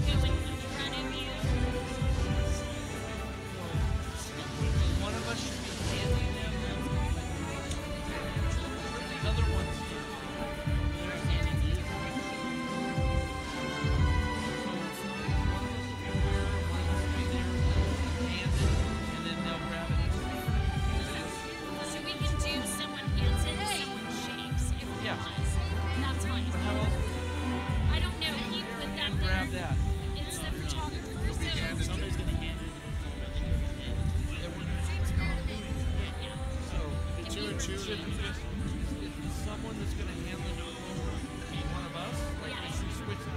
go in front of you. One of us should be handing them. The other one's So we can do someone hands it, someone shakes if we Yeah. want. That's fine. But how else I don't know. He put that can you grab there. that? It's the photographer. So Somebody's gonna hand it. So if Two you and two. should we just is someone that's going to hand them over be one of us? Like Yeah. we should switch them.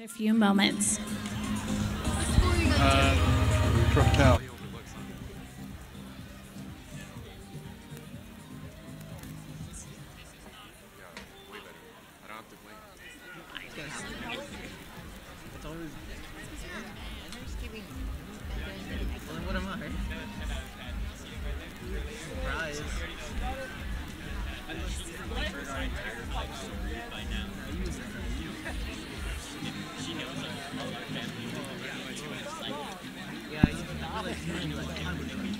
A few moments. Trucked out. It's always. Well, then what am I? Surprise. Yeah, you feel like you're like, I'm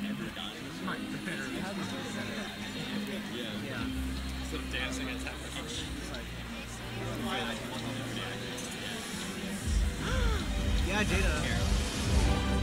yeah. Instead of dancing, it's Yeah, Jada.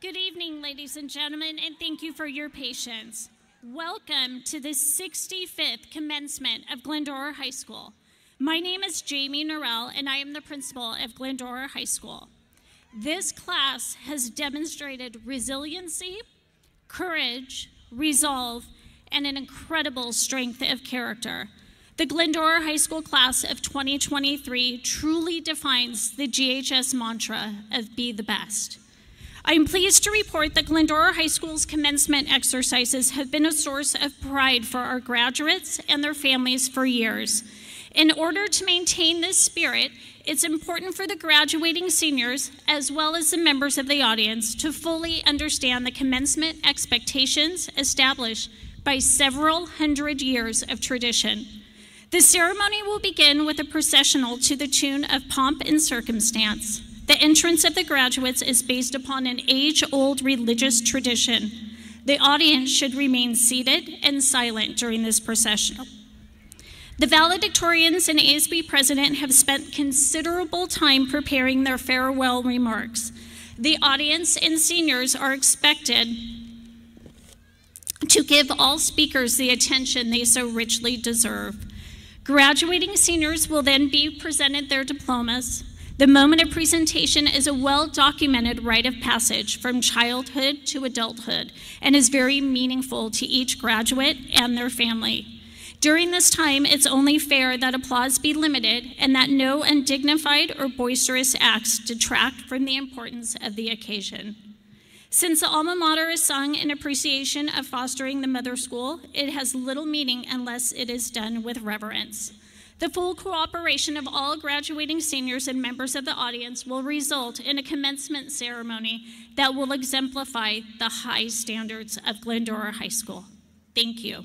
Good evening, ladies and gentlemen, and thank you for your patience. Welcome to the 65th commencement of Glendora High School. My name is Jamie Norrell, and I am the principal of Glendora High School. This class has demonstrated resiliency, courage, resolve, and an incredible strength of character. The Glendora High School class of 2023 truly defines the GHS mantra of be the best. I am pleased to report that Glendora High School's commencement exercises have been a source of pride for our graduates and their families for years. In order to maintain this spirit, it's important for the graduating seniors, as well as the members of the audience, to fully understand the commencement expectations established by several hundred years of tradition. The ceremony will begin with a processional to the tune of Pomp and Circumstance. The entrance of the graduates is based upon an age-old religious tradition. The audience should remain seated and silent during this processional. The valedictorians and ASB president have spent considerable time preparing their farewell remarks. The audience and seniors are expected to give all speakers the attention they so richly deserve. Graduating seniors will then be presented their diplomas. The moment of presentation is a well-documented rite of passage from childhood to adulthood and is very meaningful to each graduate and their family. During this time, it's only fair that applause be limited and that no undignified or boisterous acts detract from the importance of the occasion. Since the alma mater is sung in appreciation of fostering the mother school, it has little meaning unless it is done with reverence. The full cooperation of all graduating seniors and members of the audience will result in a commencement ceremony that will exemplify the high standards of Glendora High School. Thank you.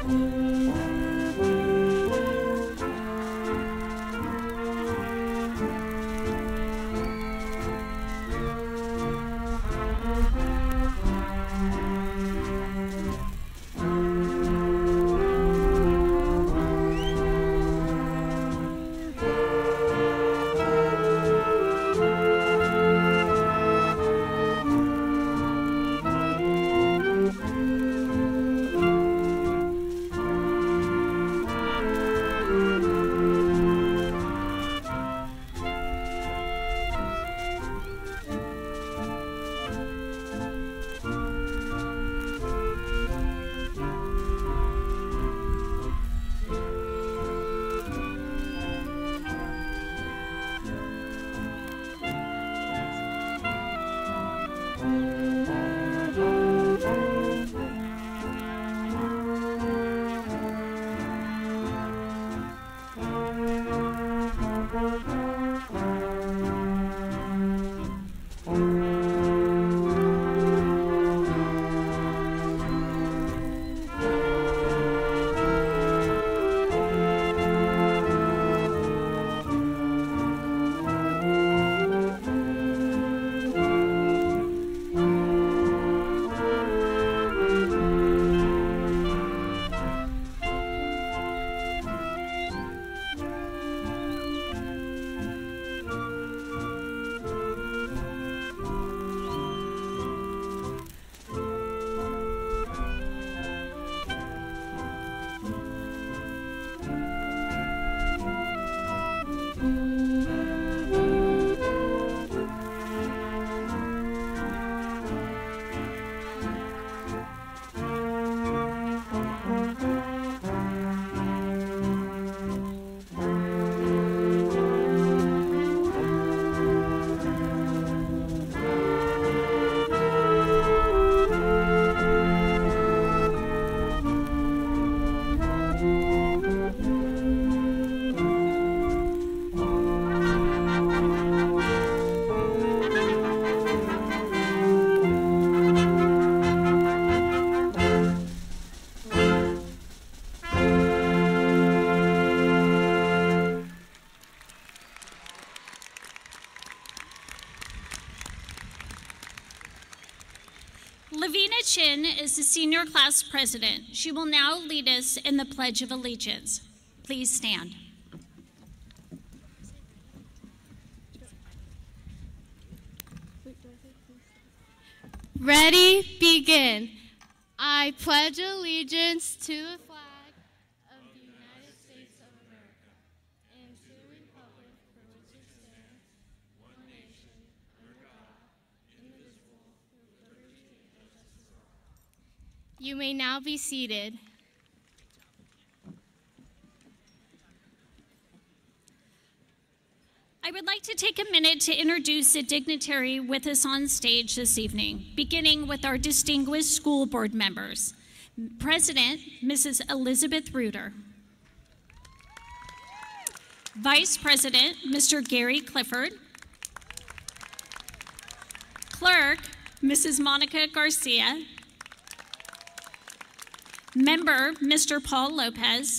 Lavina Chin is the senior class president. She will now lead us in the Pledge of Allegiance. Please stand. Ready, begin. I pledge allegiance to the flag of the United States of America and to the republic for which it stands, one nation, under God, indivisible, with liberty and justice for all. You may now be seated. I would like to take a minute to introduce a dignitary with us on stage this evening, beginning with our distinguished school board members. President, Mrs. Elizabeth Reuter. Vice President, Mr. Gary Clifford. Clerk, Mrs. Monica Garcia. Member, Mr. Paul Lopez.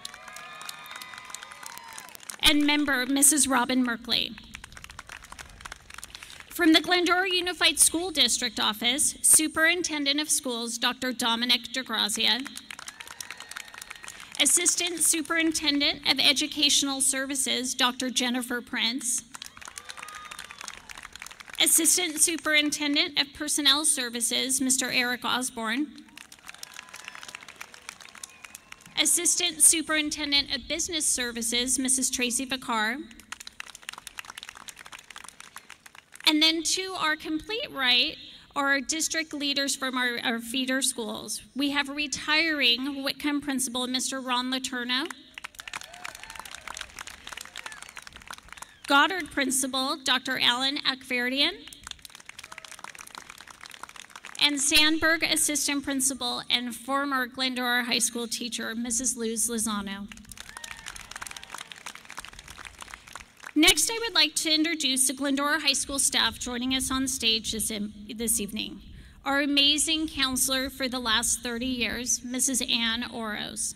And member, Mrs. Robin Merkley. From the Glendora Unified School District Office, Superintendent of Schools, Dr. Dominic DeGrazia. Assistant Superintendent of Educational Services, Dr. Jennifer Prince. Assistant Superintendent of Personnel Services, Mr. Eric Osborne. Assistant Superintendent of Business Services, Mrs. Tracy Vicar. And then to our complete right are our district leaders from our feeder schools. We have retiring Whitcomb Principal, Mr. Ron Letourneau. Goddard Principal, Dr. Alan Akverdian. And Sandburg Assistant Principal and former Glendora High School teacher, Mrs. Luz Lozano. Next, I would like to introduce the Glendora High School staff joining us on stage this evening. Our amazing counselor for the last 30 years, Mrs. Ann Oros.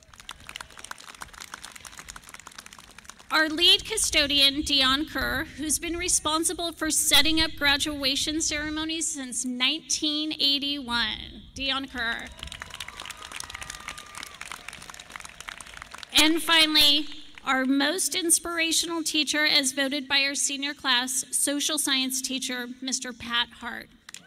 Our lead custodian, Dion Kerr, who's been responsible for setting up graduation ceremonies since 1981. Dion Kerr. And finally, our most inspirational teacher as voted by our senior class, social science teacher, Mr. Pat Hart.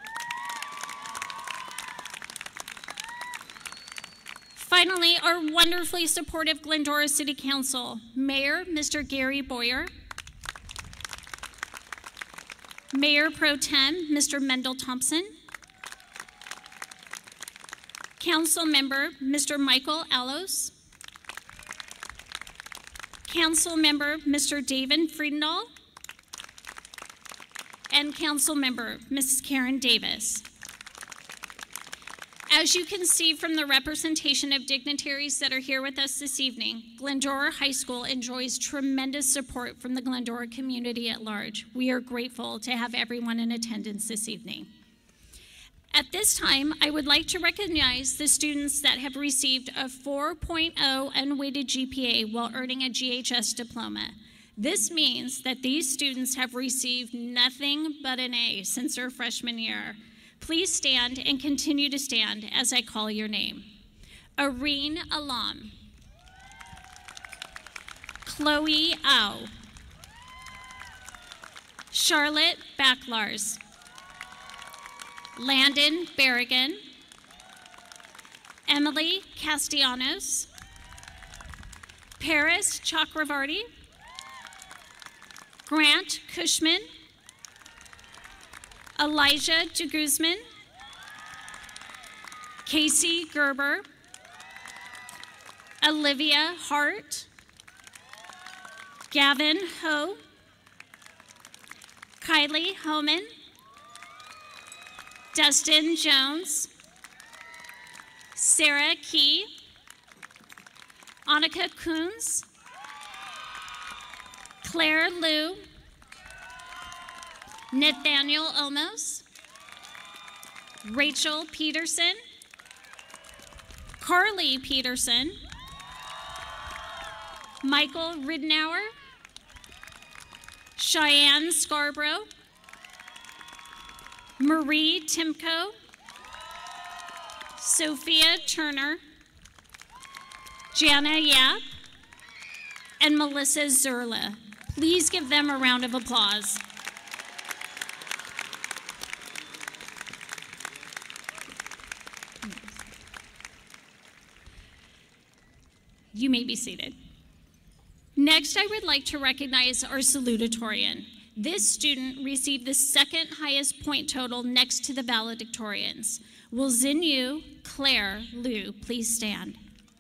Finally, our wonderfully supportive Glendora City Council, Mayor, Mr. Gary Boyer, Mayor Pro Tem, Mr. Mendel Thompson, Council Member, Mr. Michael Allos, Council Member, Mr. David Friedendahl, and Council Member, Mrs. Karen Davis. As you can see from the representation of dignitaries that are here with us this evening, Glendora High School enjoys tremendous support from the Glendora community at large. We are grateful to have everyone in attendance this evening. At this time, I would like to recognize the students that have received a 4.0 unweighted GPA while earning a GHS diploma. This means that these students have received nothing but an A since their freshman year. Please stand and continue to stand as I call your name. Irene Alam. Chloe Au. Charlotte Backlars. Landon Berrigan. Emily Castellanos. Paris Chakravarti. Grant Cushman. Elijah de Guzman, Casey Gerber, Olivia Hart, Gavin Ho, Kylie Homan, Dustin Jones, Sarah Key, Annika Coons, Claire Liu, Nathaniel Olmos, Rachel Peterson, Carly Peterson, Michael Ridenour, Cheyenne Scarborough, Marie Timko, Sophia Turner, Jana Yap, and Melissa Zerla. Please give them a round of applause. You may be seated. Next, I would like to recognize our salutatorian. This student received the second highest point total next to the valedictorians. Will Xinyu Claire Liu please stand?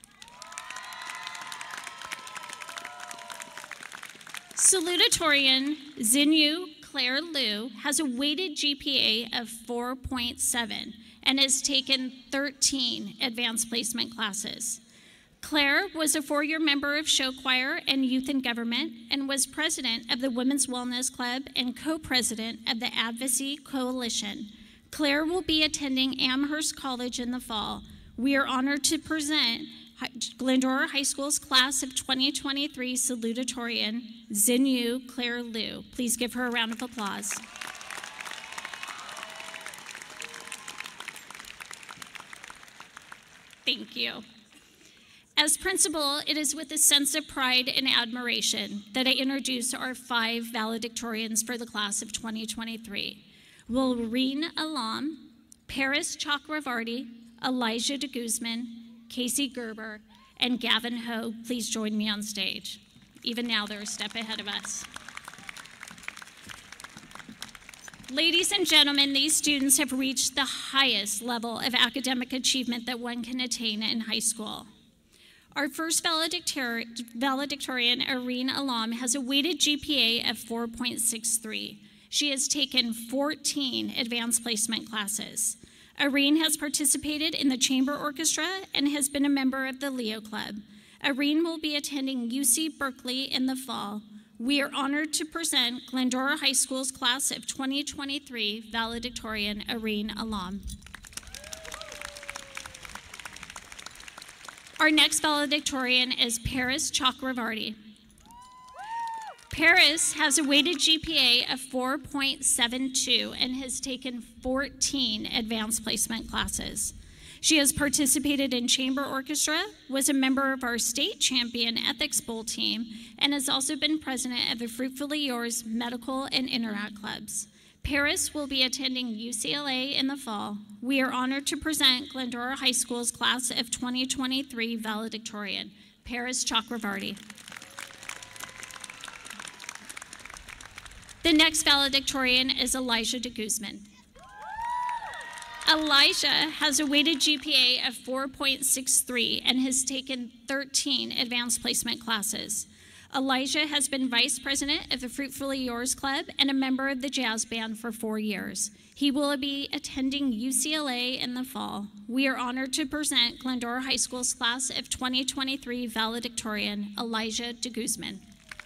Salutatorian Xinyu Claire Liu has a weighted GPA of 4.7 and has taken 13 advanced placement classes. Claire was a 4-year member of show choir and youth in government and was president of the Women's Wellness Club and co-president of the Advocacy Coalition. Claire will be attending Amherst College in the fall. We are honored to present Glendora High School's class of 2023 salutatorian, Xinyu Claire Liu. Please give her a round of applause. Thank you. As principal, it is with a sense of pride and admiration that I introduce our 5 valedictorians for the class of 2023. Wilreen Alam, Paris Chakravarti, Elijah de Guzman, Casey Gerber, and Gavin Ho, please join me on stage. Even now, they're a step ahead of us. Ladies and gentlemen, these students have reached the highest level of academic achievement that one can attain in high school. Our first valedictorian, Irene Alam, has a weighted GPA of 4.63. She has taken 14 advanced placement classes. Irene has participated in the chamber orchestra and has been a member of the Leo Club. Irene will be attending UC Berkeley in the fall. We are honored to present Glendora High School's class of 2023 valedictorian, Irene Alam. Our next valedictorian is Paris Chakravarti. Paris has a weighted GPA of 4.72 and has taken 14 advanced placement classes. She has participated in chamber orchestra, was a member of our state champion ethics bowl team, and has also been president of the Fruitfully Yours medical and interact clubs. Paris will be attending UCLA in the fall. We are honored to present Glendora High School's class of 2023 valedictorian, Paris Chakravarti. The next valedictorian is Elijah de Guzman. Elijah has a weighted GPA of 4.63 and has taken 13 advanced placement classes. Elijah has been vice president of the Fruitfully Yours Club and a member of the jazz band for 4 years. He will be attending UCLA in the fall. We are honored to present Glendora High School's class of 2023 valedictorian, Elijah de Guzman.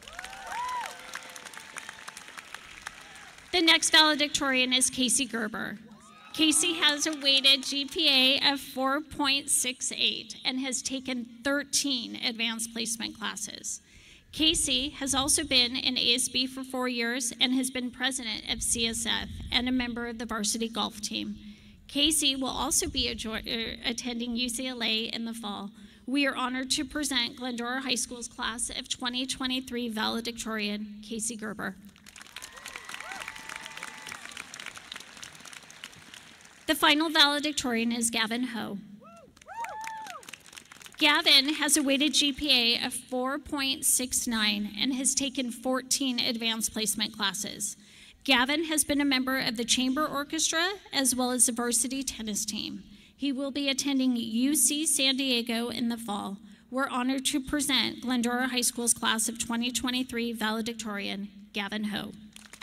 The next valedictorian is Casey Gerber. Casey has a weighted GPA of 4.68 and has taken 13 advanced placement classes. Casey has also been in ASB for 4 years and has been president of CSF and a member of the varsity golf team. Casey will also be attending UCLA in the fall. We are honored to present Glendora High School's class of 2023 valedictorian, Casey Gerber. The final valedictorian is Gavin Ho. Gavin has a weighted GPA of 4.69 and has taken 14 advanced placement classes. Gavin has been a member of the chamber orchestra as well as the varsity tennis team. He will be attending UC San Diego in the fall. We're honored to present Glendora High School's class of 2023 valedictorian, Gavin Ho.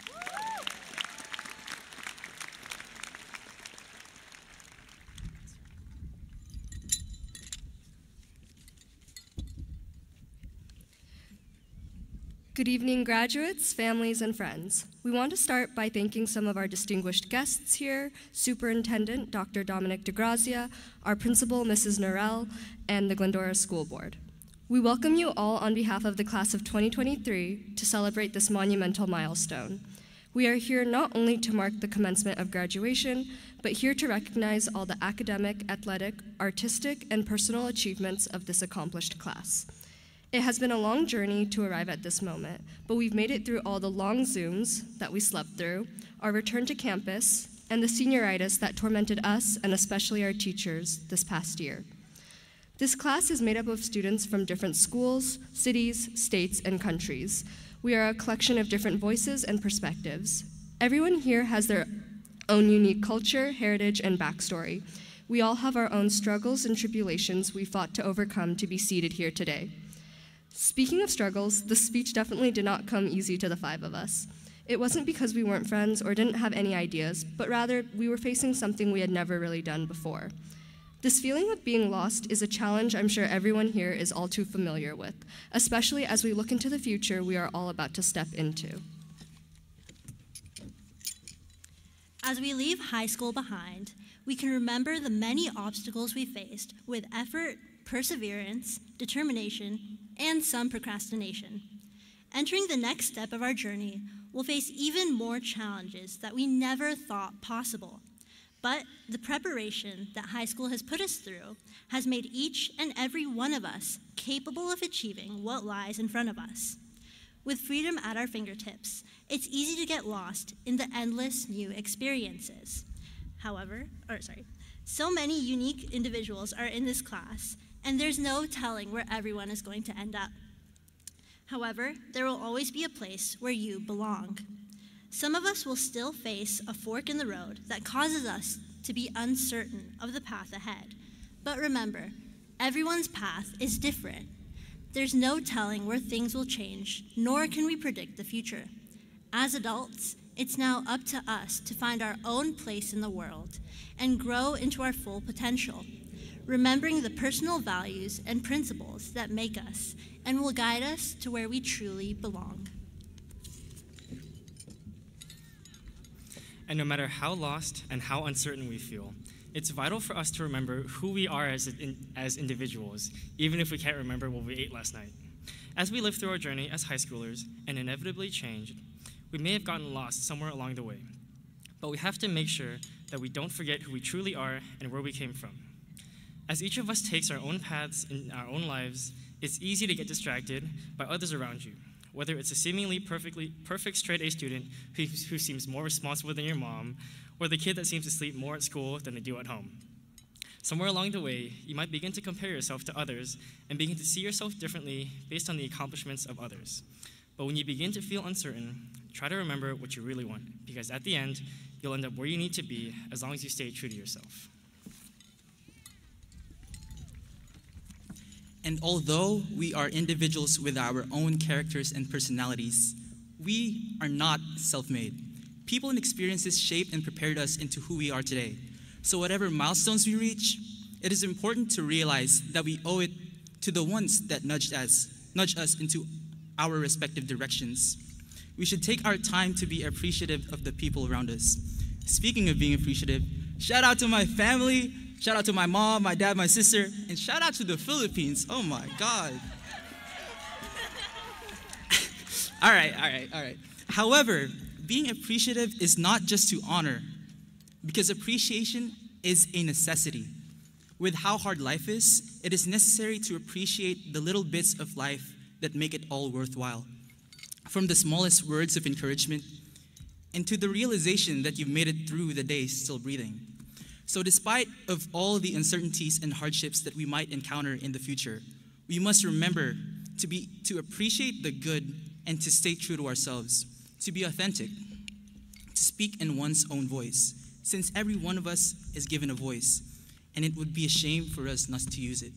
Good evening, graduates, families, and friends. We want to start by thanking some of our distinguished guests here, Superintendent Dr. Dominic DeGrazia, our principal, Mrs. Norell, and the Glendora School Board. We welcome you all on behalf of the class of 2023 to celebrate this monumental milestone. We are here not only to mark the commencement of graduation, but here to recognize all the academic, athletic, artistic, and personal achievements of this accomplished class. It has been a long journey to arrive at this moment, but we've made it through all the long Zooms that we slept through, our return to campus, and the senioritis that tormented us and especially our teachers this past year. This class is made up of students from different schools, cities, states, and countries. We are a collection of different voices and perspectives. Everyone here has their own unique culture, heritage, and backstory. We all have our own struggles and tribulations we fought to overcome to be seated here today. Speaking of struggles, the speech definitely did not come easy to the 5 of us. It wasn't because we weren't friends or didn't have any ideas, but rather we were facing something we had never really done before. This feeling of being lost is a challenge I'm sure everyone here is all too familiar with, especially as we look into the future we are all about to step into. As we leave high school behind, we can remember the many obstacles we faced with effort, perseverance, determination, and some procrastination. Entering the next step of our journey, we'll face even more challenges that we never thought possible. But the preparation that high school has put us through has made each and every one of us capable of achieving what lies in front of us. With freedom at our fingertips, it's easy to get lost in the endless new experiences. So many unique individuals are in this class, and there's no telling where everyone is going to end up. However, there will always be a place where you belong. Some of us will still face a fork in the road that causes us to be uncertain of the path ahead. But remember, everyone's path is different. There's no telling where things will change, nor can we predict the future. As adults, it's now up to us to find our own place in the world and grow into our full potential, remembering the personal values and principles that make us and will guide us to where we truly belong. And no matter how lost and how uncertain we feel, it's vital for us to remember who we are as individuals, even if we can't remember what we ate last night. As we live through our journey as high schoolers and inevitably change, we may have gotten lost somewhere along the way. But we have to make sure that we don't forget who we truly are and where we came from. As each of us takes our own paths in our own lives, it's easy to get distracted by others around you, whether it's a seemingly perfect straight-A student who seems more responsible than your mom, or the kid that seems to sleep more at school than they do at home. Somewhere along the way, you might begin to compare yourself to others and begin to see yourself differently based on the accomplishments of others. But when you begin to feel uncertain, try to remember what you really want, because at the end, you'll end up where you need to be as long as you stay true to yourself. And although we are individuals with our own characters and personalities, we are not self-made. People and experiences shaped and prepared us into who we are today. So whatever milestones we reach, it is important to realize that we owe it to the ones that nudged us into our respective directions. We should take our time to be appreciative of the people around us. Speaking of being appreciative, shout out to my family, shout out to my mom, my dad, my sister, and shout out to the Philippines. Oh my God. All right. However, being appreciative is not just to honor, because appreciation is a necessity. With how hard life is, it is necessary to appreciate the little bits of life that make it all worthwhile. From the smallest words of encouragement, and to the realization that you've made it through the day still breathing. So despite of all the uncertainties and hardships that we might encounter in the future, we must remember to appreciate the good and to stay true to ourselves, to be authentic, to speak in one's own voice, since every one of us is given a voice, and it would be a shame for us not to use it.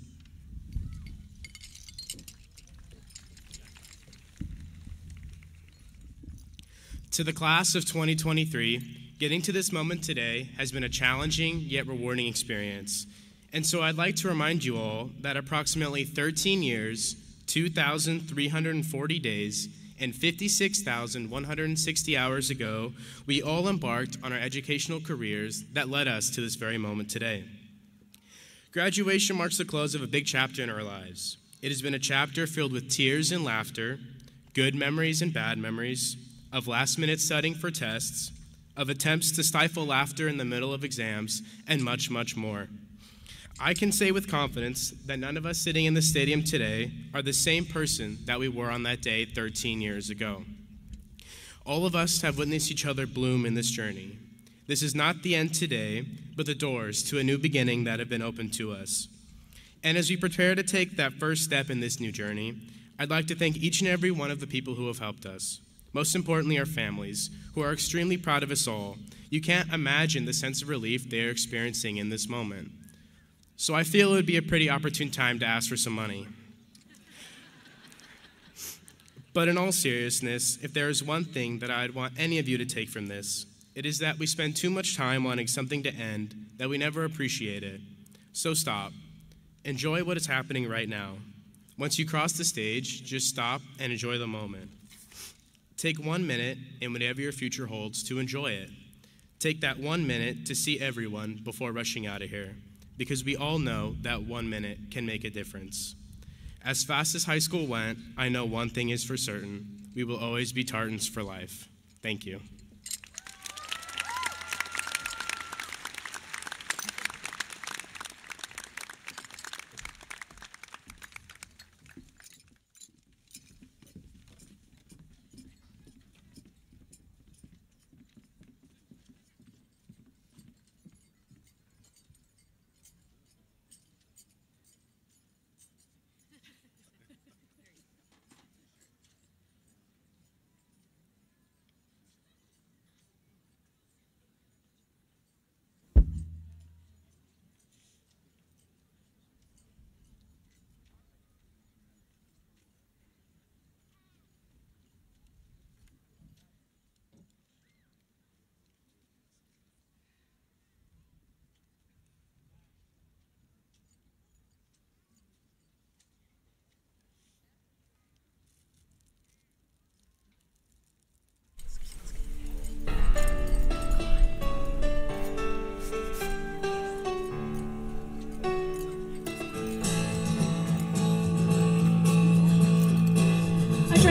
To the class of 2023, getting to this moment today has been a challenging yet rewarding experience. And so I'd like to remind you all that approximately 13 years, 2,340 days, and 56,160 hours ago, we all embarked on our educational careers that led us to this very moment today. Graduation marks the close of a big chapter in our lives. It has been a chapter filled with tears and laughter, good memories and bad memories, of last-minute studying for tests, of attempts to stifle laughter in the middle of exams, and much, much more. I can say with confidence that none of us sitting in the stadium today are the same person that we were on that day 13 years ago. All of us have witnessed each other bloom in this journey. This is not the end today, but the doors to a new beginning that have been opened to us. And as we prepare to take that first step in this new journey, I'd like to thank each and every one of the people who have helped us. Most importantly, our families, who are extremely proud of us all. You can't imagine the sense of relief they are experiencing in this moment. So I feel it would be a pretty opportune time to ask for some money. But in all seriousness, if there is one thing that I'd want any of you to take from this, it is that we spend too much time wanting something to end that we never appreciate it. So stop. Enjoy what is happening right now. Once you cross the stage, just stop and enjoy the moment. Take 1 minute in whatever your future holds to enjoy it. Take that 1 minute to see everyone before rushing out of here, because we all know that 1 minute can make a difference. As fast as high school went, I know one thing is for certain: we will always be Tartans for life. Thank you.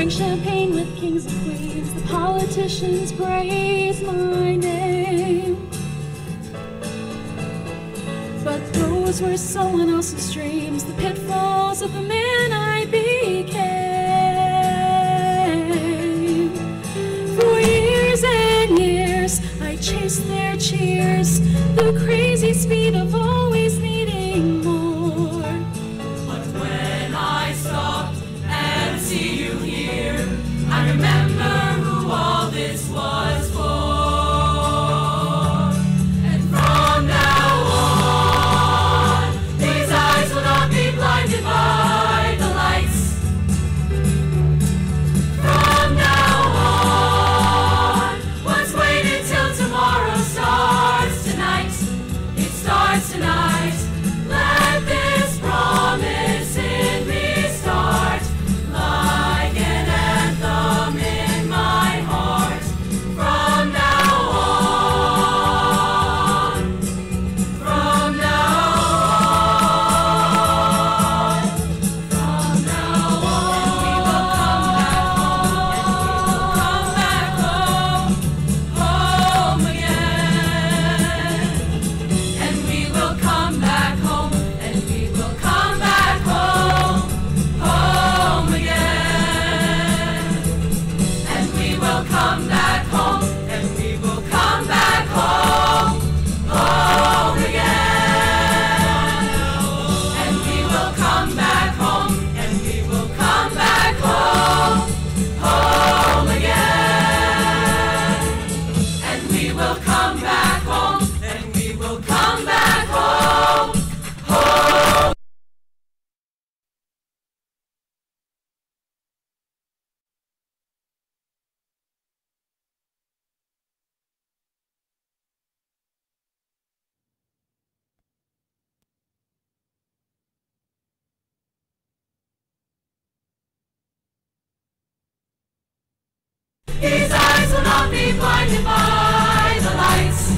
drink champagne with kings and queens. The politicians praise my name. But those were someone else's dreams, the pitfalls of the man I became. For years and years, I chased their cheers, the crazy speed of always needing more. But when I stopped and see you here, I remember who all this was for. And from now on, these eyes will not be blinded by the lights. From now on, let's wait until tomorrow starts tonight. It starts tonight. Let this promise in me start like an anthem in my heart. From now on, from now on, from now on, we will come back home, home again. And we will come back home, and we will come back home, home again. And we will come back home, and we will come back home, home again. And we will come back home, and we will come back home, home again. And we will come back home, and we will come back home, home. These eyes will not be blinded by the lights.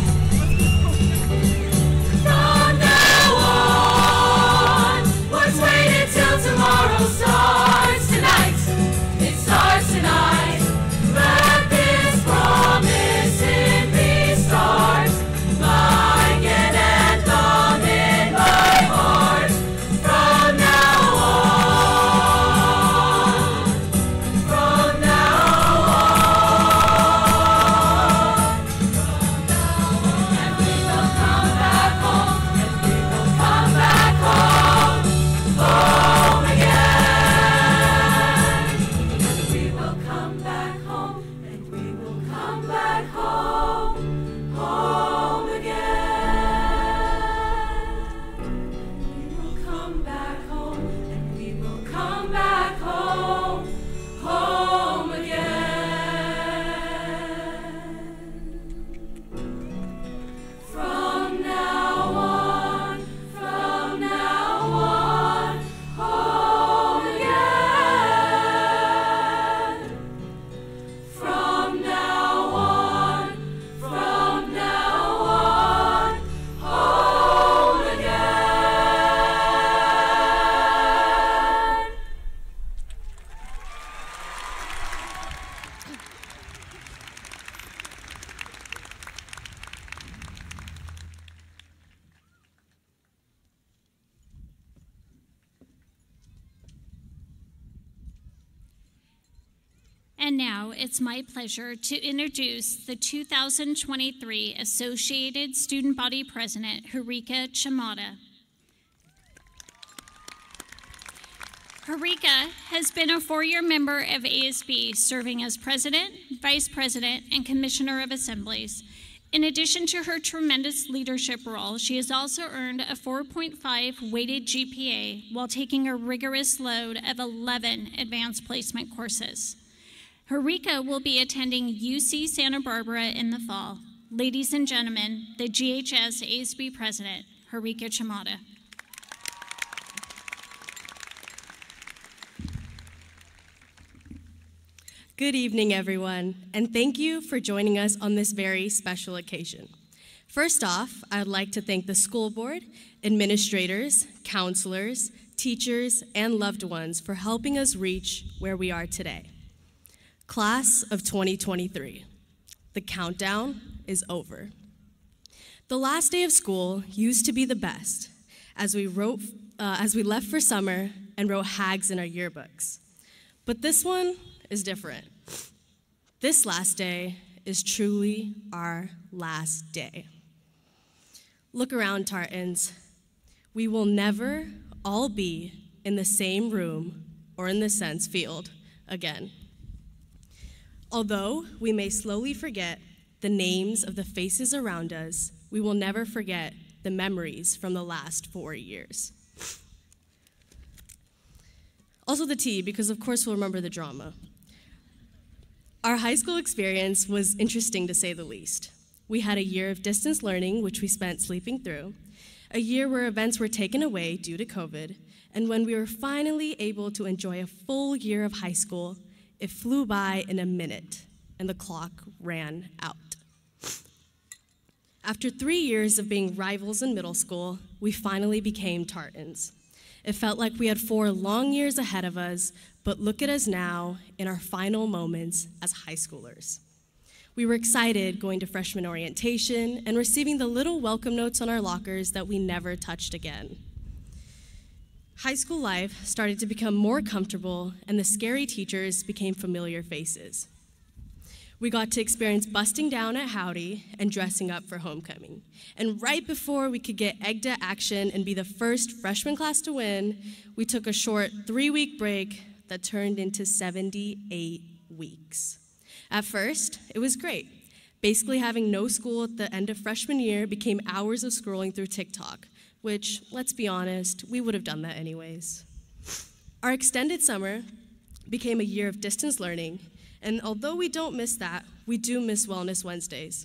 From now on, let's wait until tomorrow starts tonight. It starts tonight. Let this promise in me start like an anthem in my heart. From now on, from now and we will come back home, and we will come back home, home again. And we will come back home, and we will come back home, home again. We will come back home, and we will come back home, home again. From now on, home again. From now on, home again. And now it's my pleasure to introduce the 2023 Associated Student Body President, Harika Chamada. Harika has been a four-year member of ASB, serving as President, Vice President, and Commissioner of Assemblies. In addition to her tremendous leadership role, she has also earned a 4.5 weighted GPA while taking a rigorous load of 11 advanced placement courses. Harika will be attending UC Santa Barbara in the fall. Ladies and gentlemen, the GHS ASB President, Harika Chamada. Good evening, everyone, and thank you for joining us on this very special occasion. First off, I'd like to thank the school board, administrators, counselors, teachers, and loved ones for helping us reach where we are today. Class of 2023, the countdown is over. The last day of school used to be the best, as we left for summer and wrote hags in our yearbooks. But this one is different. This last day is truly our last day. Look around, Tartans. We will never all be in the same room or in the sense field again. Although we may slowly forget the names of the faces around us, we will never forget the memories from the last 4 years. Also the tea, because of course we'll remember the drama. Our high school experience was interesting to say the least. We had a year of distance learning, which we spent sleeping through, a year where events were taken away due to COVID, and when we were finally able to enjoy a full year of high school, it flew by in a minute, and the clock ran out. After 3 years of being rivals in middle school, we finally became Tartans. It felt like we had 4 long years ahead of us, but look at us now in our final moments as high schoolers. We were excited going to freshman orientation and receiving the little welcome notes on our lockers that we never touched again. High school life started to become more comfortable, and the scary teachers became familiar faces. We got to experience busting down at Howdy and dressing up for homecoming. And right before we could get egged to action and be the first freshman class to win, we took a short 3-week break that turned into 78 weeks. At first, it was great. Basically, having no school at the end of freshman year became hours of scrolling through TikTok, which, let's be honest, we would have done that anyways. Our extended summer became a year of distance learning, and although we don't miss that, we do miss Wellness Wednesdays.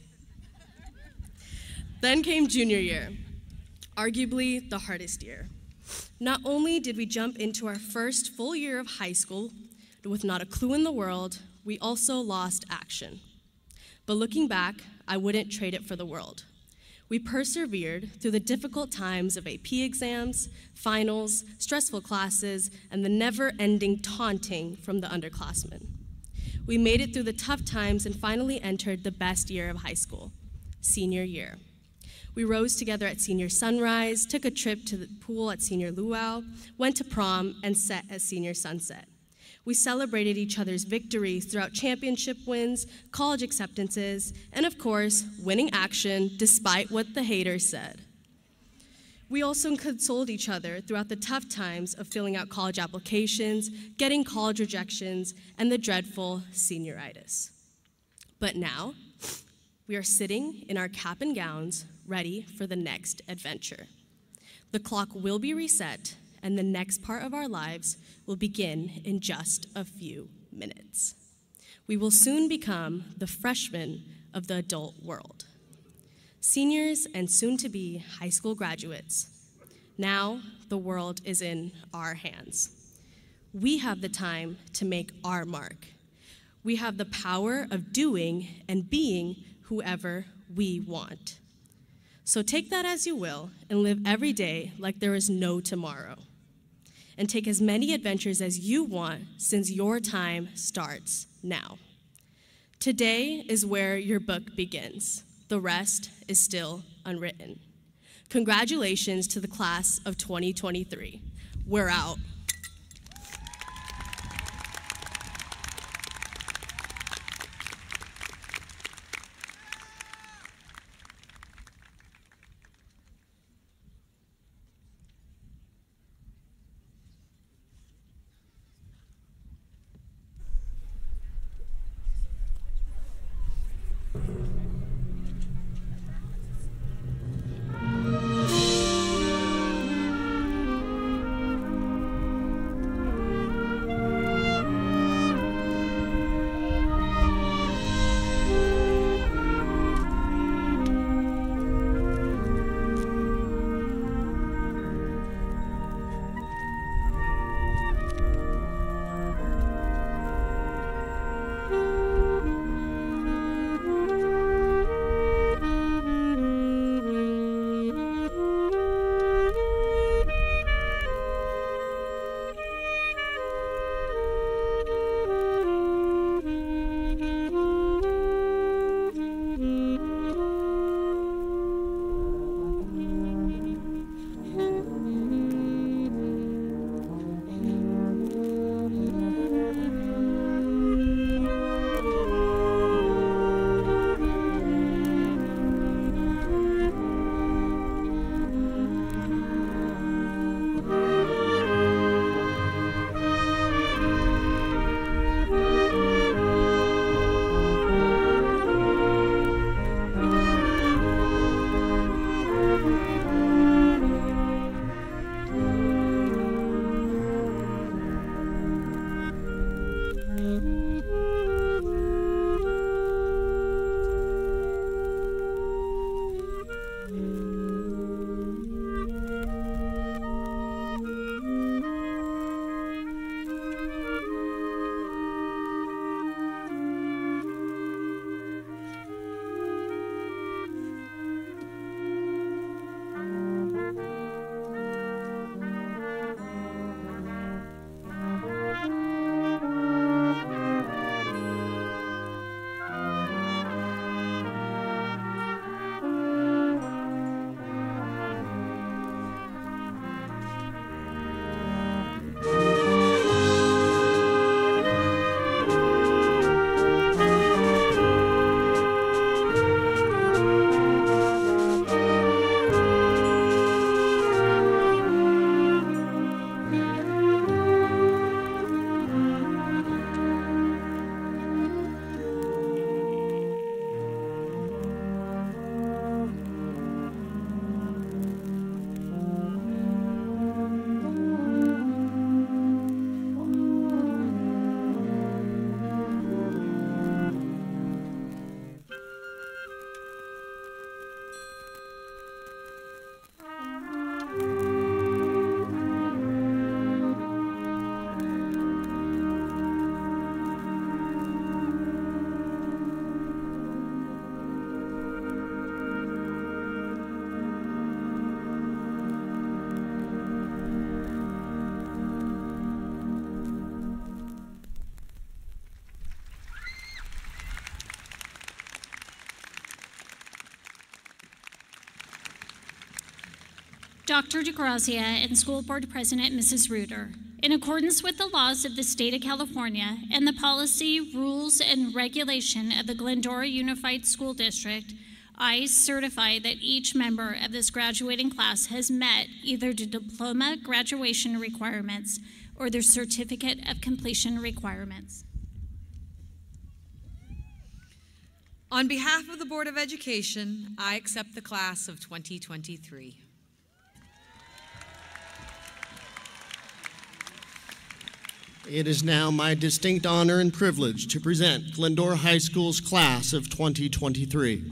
Then came junior year, arguably the hardest year. Not only did we jump into our first full year of high school with not a clue in the world, we also lost action. But looking back, I wouldn't trade it for the world. We persevered through the difficult times of AP exams, finals, stressful classes, and the never-ending taunting from the underclassmen. We made it through the tough times and finally entered the best year of high school, senior year. We rose together at senior sunrise, took a trip to the pool at senior luau, went to prom, and set at senior sunset. We celebrated each other's victories throughout championship wins, college acceptances, and of course, winning action despite what the haters said. We also consoled each other throughout the tough times of filling out college applications, getting college rejections, and the dreadful senioritis. But now, we are sitting in our cap and gowns, ready for the next adventure. The clock will be reset, and the next part of our lives will begin in just a few minutes. We will soon become the freshmen of the adult world. Seniors and soon-to-be high school graduates, now the world is in our hands. We have the time to make our mark. We have the power of doing and being whoever we want. So take that as you will and live every day like there is no tomorrow. And take as many adventures as you want, since your time starts now. Today is where your book begins. The rest is still unwritten. Congratulations to the class of 2023. We're out. Dr. DeGrazia and School Board President Mrs. Reuter, in accordance with the laws of the State of California and the policy, rules, and regulation of the Glendora Unified School District, I certify that each member of this graduating class has met either the diploma graduation requirements or their certificate of completion requirements. On behalf of the Board of Education, I accept the class of 2023. It is now my distinct honor and privilege to present Glendora High School's class of 2023.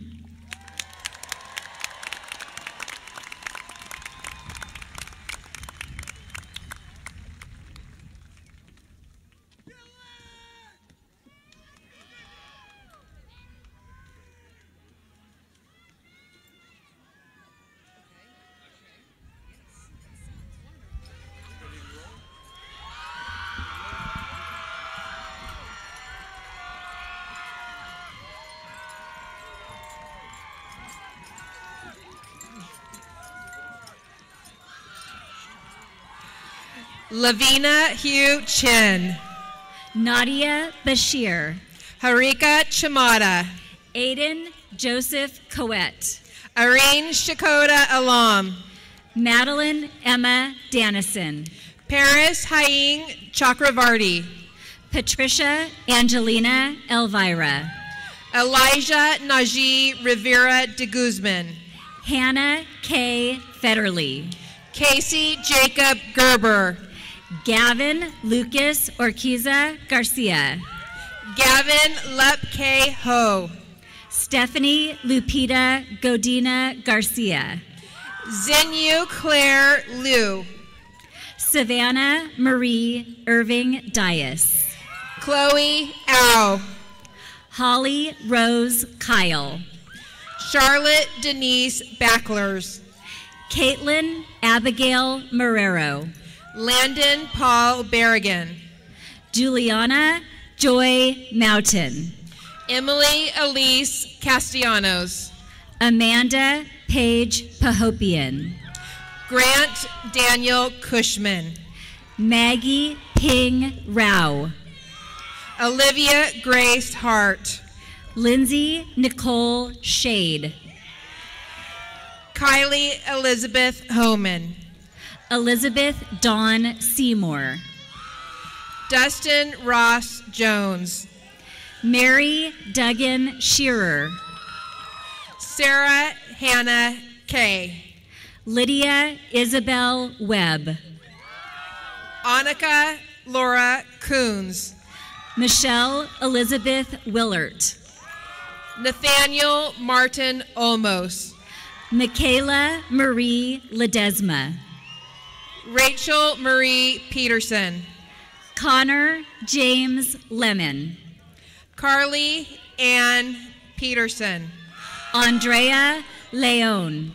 Lavina Hugh Chin. Nadia Bashir. Harika Chamada. Aiden Joseph Coet. Irene Shakota Alam. Madeline Emma Dannison. Paris Haing Chakravarti. Patricia Angelina Elvira. Elijah Najee Rivera de Guzman. Hannah K. Federle. Casey Jacob Gerber. Gavin Lucas Orquiza Garcia. Gavin Lep K. Ho. Stephanie Lupita Godina Garcia. Zinyu Claire Liu. Savannah Marie Irving Dias. Chloe Au. Holly Rose Kyle. Charlotte Denise Backlers. Caitlin Abigail Marrero. Landon Paul Berrigan. Juliana Joy Mountain. Emily Elise Castellanos. Amanda Paige Pahopian. Grant Daniel Cushman. Maggie Ping Rao. Olivia Grace Hart. Lindsay Nicole Shade. Kylie Elizabeth Homan. Elizabeth Dawn Seymour. Dustin Ross Jones. Mary Duggan Shearer. Sarah Hannah Kay. Lydia Isabel Webb. Annika Laura Coons. Michelle Elizabeth Willert. Nathaniel Martin Olmos. Michaela Marie Ledesma. Rachel Marie Peterson. Connor James Lemon. Carly Ann Peterson. Andrea Leon.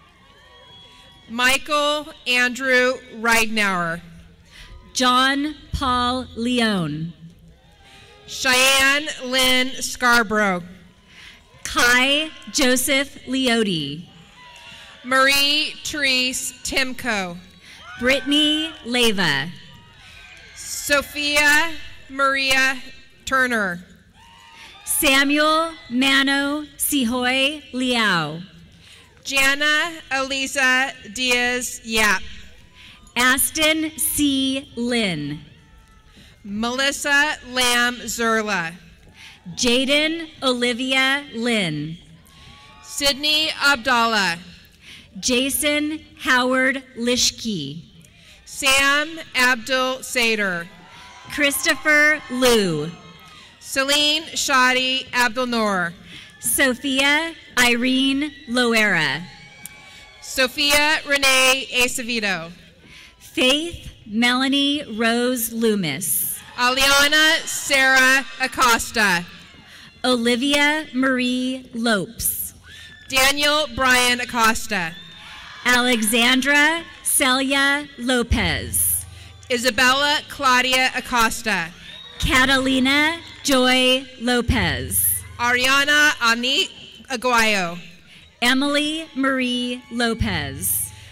Michael Andrew Reidenauer. John Paul Leone. Cheyenne Lynn Scarborough. Kai Joseph Leoty. Marie Therese Timko. Brittany Leva. Sophia Maria Turner. Samuel Mano Sihoy Liao. Jana Elisa Diaz Yap. Aston C. Lynn. Melissa Lamb Zerla. Jaden Olivia Lynn. Sydney Abdallah. Jason Howard Lishke. Sam Abdul Sader. Christopher Liu. Celine Shadi Abdul Noor. Sophia Irene Loera. Sophia Renee Acevedo. Faith Melanie Rose Loomis. Aliana Sarah Acosta. Olivia Marie Lopes. Daniel Brian Acosta. Alexandra Celia Lopez. Isabella Claudia Acosta. Catalina Joy Lopez. Ariana Ani Aguayo. Emily Marie Lopez.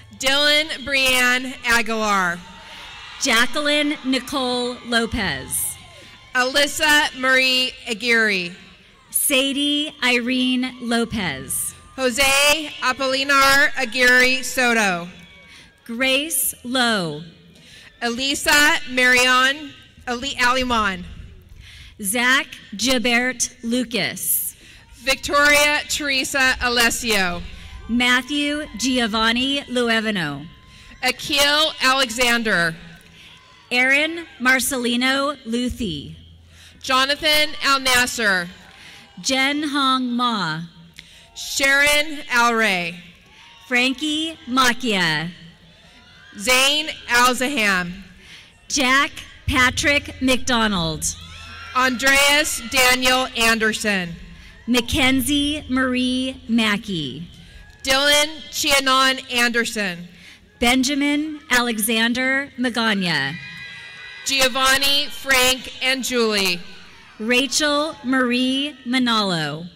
Dylan Brianne Aguilar. Jacqueline Nicole Lopez. Alyssa Marie Aguirre. Sadie Irene Lopez. Jose Apolinar Aguirre Soto. Grace Lowe. Elisa Marion Alimon. Zach Gilbert Lucas. Victoria Teresa Alessio. Matthew Giovanni Luevano. Akil Alexander. Aaron Marcelino Luthi. Jonathan Al Nasser. Jen Hong Ma. Sharon Alray. Frankie Makia. Zane Alzaham. Jack Patrick McDonald. Andreas Daniel Anderson. Mackenzie Marie Mackey. Dylan Chianon Anderson. Benjamin Alexander Magana. Giovanni Frank and Julie. Rachel Marie Manalo.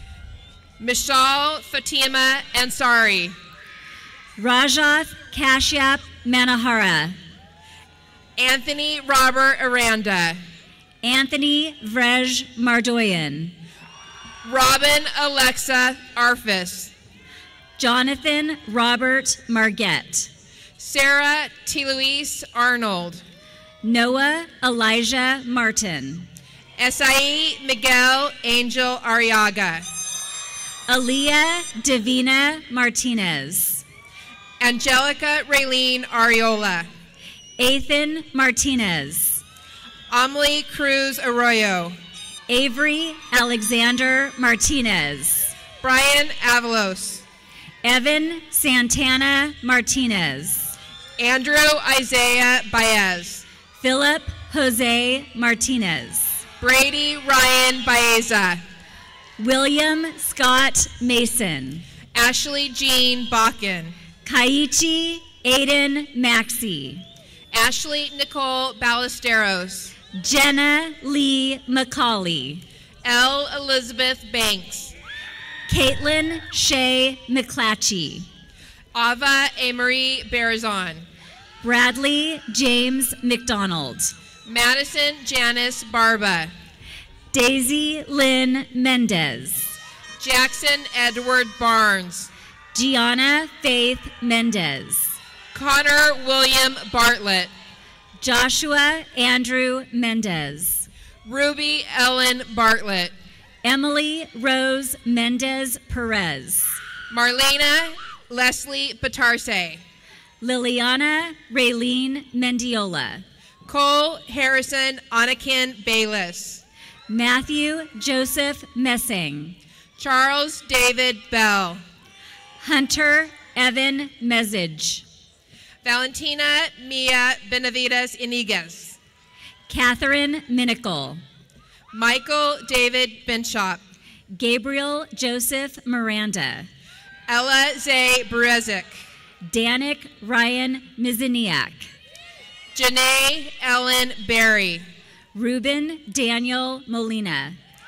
Mishal Fatima Ansari. Rajath Kashyap Manahara. Anthony Robert Aranda. Anthony Vrej Mardoyan. Robin Alexa Arfis. Jonathan Robert Margette. Sarah T. Louise Arnold. Noah Elijah Martin. Esai Miguel Angel Arriaga. Aaliyah Davina Martinez. Angelica Raylene Ariola. Ethan Martinez. Amelie Cruz Arroyo. Avery Alexander Martinez. Brian Avalos. Evan Santana Martinez. Andrew Isaiah Baez. Philip Jose Martinez. Brady Ryan Baeza. William Scott Mason. Ashley Jean Bakken. Kaiichi Aiden Maxey. Ashley Nicole Ballesteros. Jenna Lee McCauley. L. Elizabeth Banks. Caitlin Shea McClatchy. Ava Amory Barazon. Bradley James McDonald. Madison Janice Barba. Daisy Lynn Mendez. Jackson Edward Barnes. Gianna Faith Mendez. Connor William Bartlett. Joshua Andrew Mendez. Ruby Ellen Bartlett. Emily Rose Mendez Perez. Marlena Leslie Batarse. Liliana Raylene Mendiola. Cole Harrison Anakin Bayless. Matthew Joseph Messing. Charles David Bell. Hunter Evan Mezage. Valentina Mia Benavides Iniguez. Catherine Minicle. Michael David Benchop. Gabriel Joseph Miranda. Ella Zay Berezik. Danik Ryan Mizaniak. Janae Ellen Berry. Ruben Daniel Molina.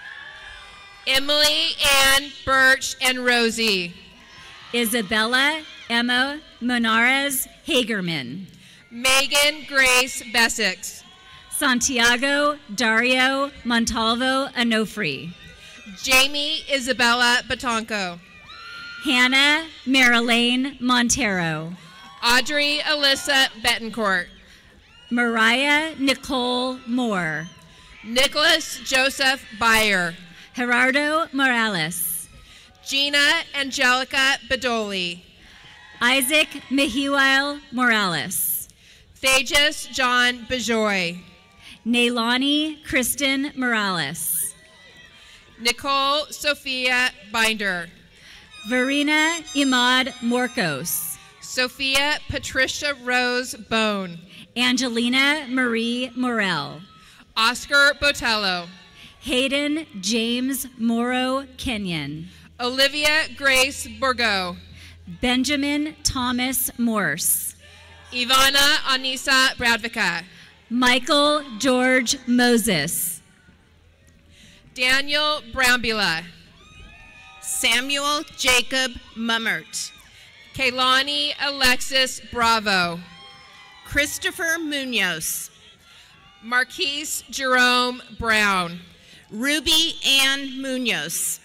Emily Ann Birch and Rosie. Isabella Emma Monares Hagerman. Megan Grace Bessix. Santiago Dario Montalvo Onofre. Jamie Isabella Batonco. Hannah Marilyn Montero. Audrey Alyssa Betancourt. Mariah Nicole Moore. Nicholas Joseph Byer. Gerardo Morales. Gina Angelica Bedoli. Isaac Mehiwail Morales. Thajas John Bejoy. Nailani Kristen Morales. Nicole Sophia Binder. Verena Imad Morcos. Sophia Patricia Rose Bone. Angelina Marie Morel. Oscar Botello. Hayden James Morrow Kenyon. Olivia Grace Borgo. Benjamin Thomas Morse. Ivana Anissa Bradvika. Michael George Moses. Daniel Brambula. Samuel Jacob Mummert. Kaylani Alexis Bravo. Christopher Munoz. Marquise Jerome Brown. Ruby Ann Munoz.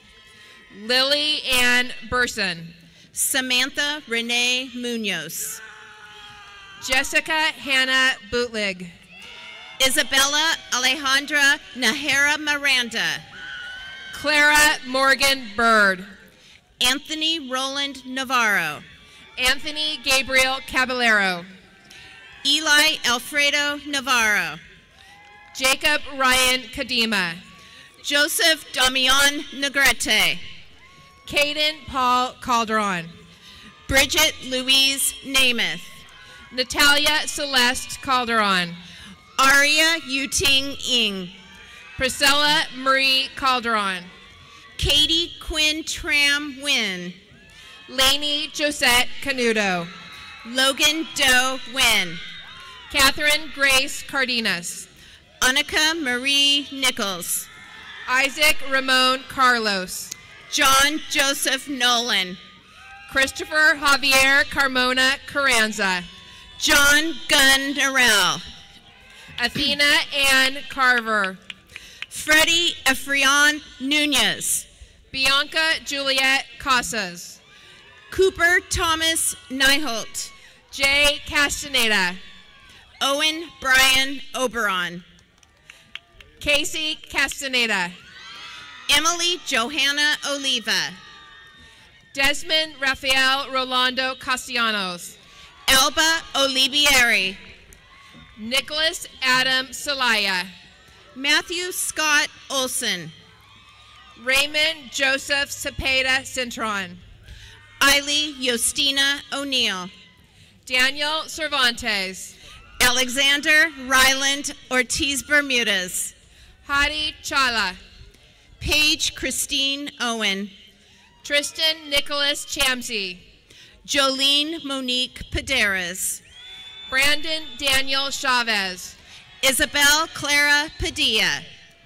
Lily Ann Burson. Samantha Renee Munoz. Jessica Hannah Bootlig. Isabella Alejandra Nahara Miranda. Clara Morgan Bird. Anthony Roland Navarro. Anthony Gabriel Caballero. Eli Alfredo Navarro. Jacob Ryan Kadima. Joseph Damian Negrete. Caden Paul Calderon. Bridget Louise Namath. Natalia Celeste Calderon. Aria Yuting Ing. Priscilla Marie Calderon. Katie Quinn Tram Win. Lainey Josette Canuto. Logan Doe Win. Catherine Grace Cardenas. Annika Marie Nichols. Isaac Ramon Carlos. John Joseph Nolan. Christopher Javier Carmona Carranza. John Gunn Narell. Athena Ann Carver. Freddie Efrion Nunez. Bianca Juliet Casas. Cooper Thomas Nyholt. Jay Castaneda. Owen Brian Oberon. Casey Castaneda. Emily Johanna Oliva. Desmond Rafael Rolando Castellanos. Elba Olivieri. Nicholas Adam Salaya. Matthew Scott Olson. Raymond Joseph Cepeda Cintron. Eiley Yostina O'Neill. Daniel Cervantes. Alexander Ryland Ortiz Bermudez. Hadi Chala. Paige Christine Owen. Tristan Nicholas Chamsey. Jolene Monique Paderas. Brandon Daniel Chavez. Isabel Clara Padilla.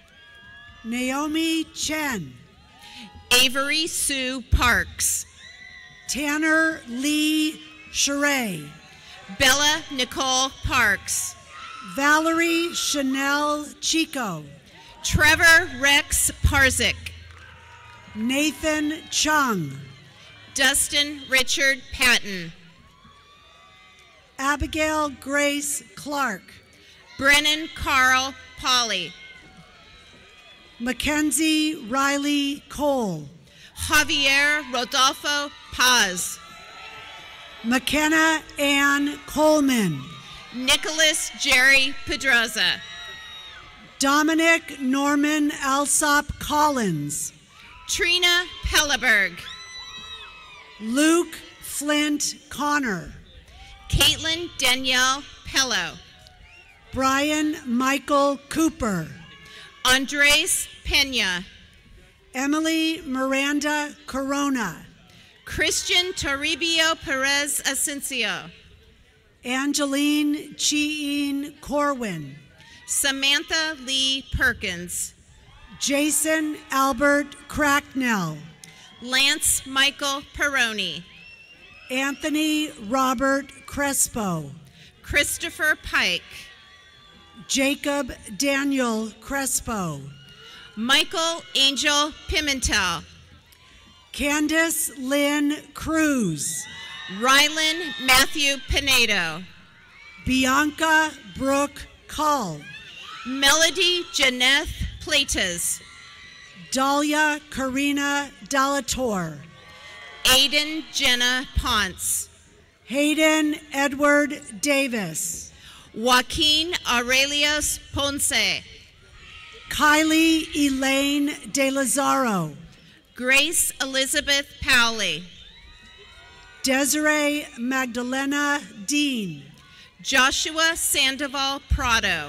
Naomi Chen. Avery Sue Parks. Tanner Lee Sheree. Bella Nicole Parks. Valerie Chanel Chico. Trevor Rex Parzik. Nathan Chung. Dustin Richard Patton. Abigail Grace Clark. Brennan Carl Polly. Mackenzie Riley Cole. Javier Rodolfo Paz. McKenna Ann Coleman. Nicholas Jerry Pedroza. Dominic Norman Alsop Collins. Trina Pelleberg. Luke Flint Connor. Caitlin Danielle Pello. Brian Michael Cooper. Andres Pena. Emily Miranda Corona. Christian Toribio Perez Asensio. Angeline Chien Corwin. Samantha Lee Perkins. Jason Albert Cracknell. Lance Michael Peroni. Anthony Robert Crespo. Christopher Pike. Jacob Daniel Crespo. Michael Angel Pimentel. Candace Lynn Cruz. Rylan Matthew Pinedo. Bianca Brooke Cull. Melody Janeth Platas. Dahlia Karina Dallator. Aiden Jenna Ponce. Hayden Edward Davis. Joaquin Aurelius Ponce. Kylie Elaine De Lazaro. Grace Elizabeth Powley. Desiree Magdalena Dean. Joshua Sandoval Prado.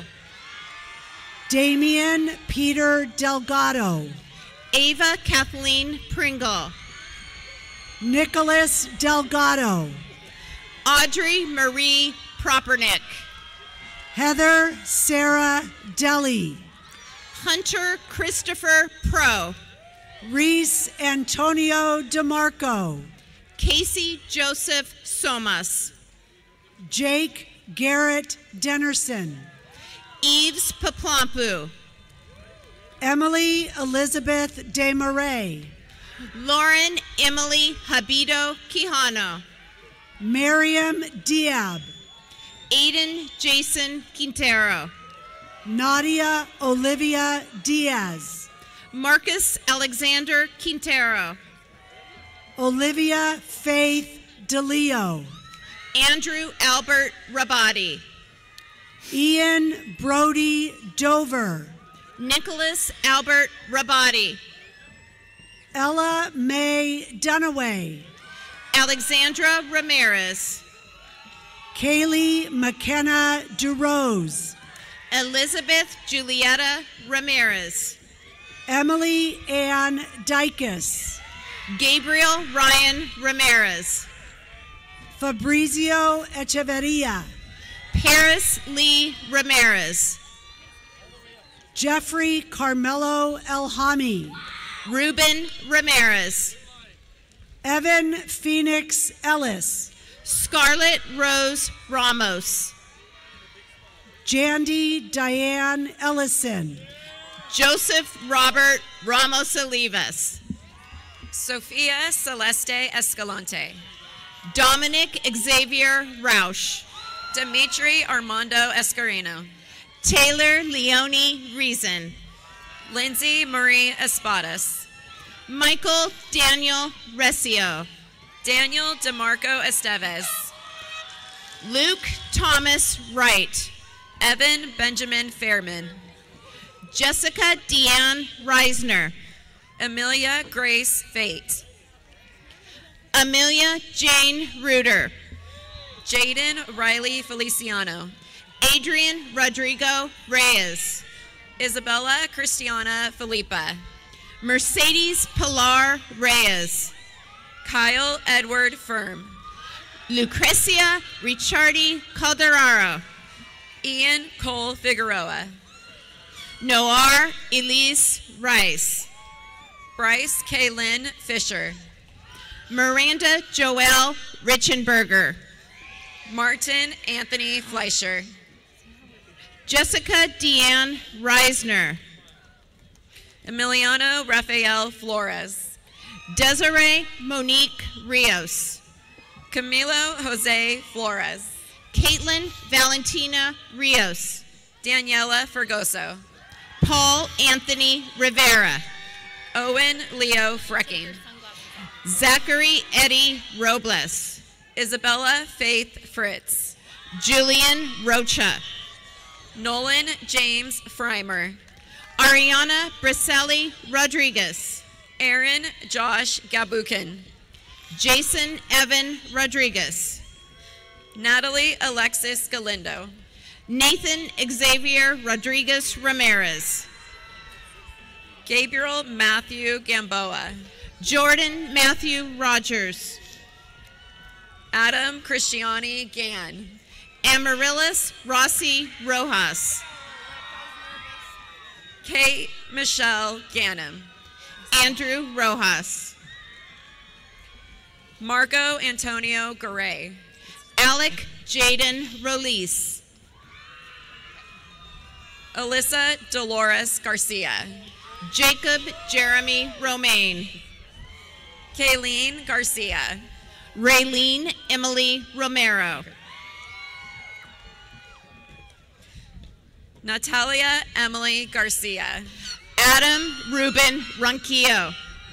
Damian Peter Delgado. Ava Kathleen Pringle. Nicholas Delgado. Audrey Marie Propernick. Heather Sarah Deli. Hunter Christopher Pro. Reese Antonio DeMarco. Casey Joseph Somas. Jake Garrett Dennerson. Eves Paplampu. Emily Elizabeth Desmarais. Lauren Emily Habito Quijano. Miriam Diab. Aiden Jason Quintero. Nadia Olivia Diaz. Marcus Alexander Quintero. Olivia Faith DeLeo. Andrew Albert Rabati. Ian Brody Dover. Nicholas Albert Rabati. Ella Mae Dunaway. Alexandra Ramirez. Kaylee McKenna DeRose. Elizabeth Julieta Ramirez. Emily Ann Dykus. Gabriel Ryan Ramirez. Fabrizio Echeverria. Paris Lee Ramirez. Jeffrey Carmelo Elhami. Ruben Ramirez. Evan Phoenix Ellis. Scarlett Rose Ramos. Jandy Diane Ellison. Joseph Robert Ramos Olivas. Sofia Celeste Escalante. Dominic Xavier Rausch. Dimitri Armando Escarino. Taylor Leone Reason. Lindsay Marie Espadas. Michael Daniel Recio. Daniel DeMarco Estevez. Luke Thomas Wright. Evan Benjamin Fairman. Jessica Deanne Reisner. Amelia Grace Fate. Amelia Jane Reuter. Jaden Riley Feliciano. Adrian Rodrigo Reyes. Isabella Christiana Felipa. Mercedes Pilar Reyes. Kyle Edward Firm. Lucrecia Ricciardi Calderaro. Ian Cole Figueroa. Noir Elise Rice. Bryce Kaylin Fisher. Miranda Joelle Richenberger. Martin Anthony Fleischer. Jessica Deanne Reisner. Emiliano Rafael Flores. Desiree Monique Rios. Camilo Jose Flores. Caitlin Valentina Rios. Daniela Fergoso. Paul Anthony Rivera. Owen Leo Frecking. Zachary Eddie Robles. Isabella Faith Fritz. Julian Rocha. Nolan James Freimer. Ariana Briselli Rodriguez. Aaron Josh Gabukin. Jason Evan Rodriguez. Natalie Alexis Galindo. Nathan Xavier Rodriguez Ramirez. Gabriel Matthew Gamboa. Jordan Matthew Rogers. Adam Christiani Gann. Amaryllis Rossi Rojas. Kate Michelle Ganem. Andrew Rojas. Marco Antonio Garay. Alec Jaden Rolis. Alyssa Dolores Garcia. Jacob Jeremy Romaine. Kayleen Garcia. Raylene Emily Romero. Natalia Emily Garcia. Adam Ruben Ronquillo.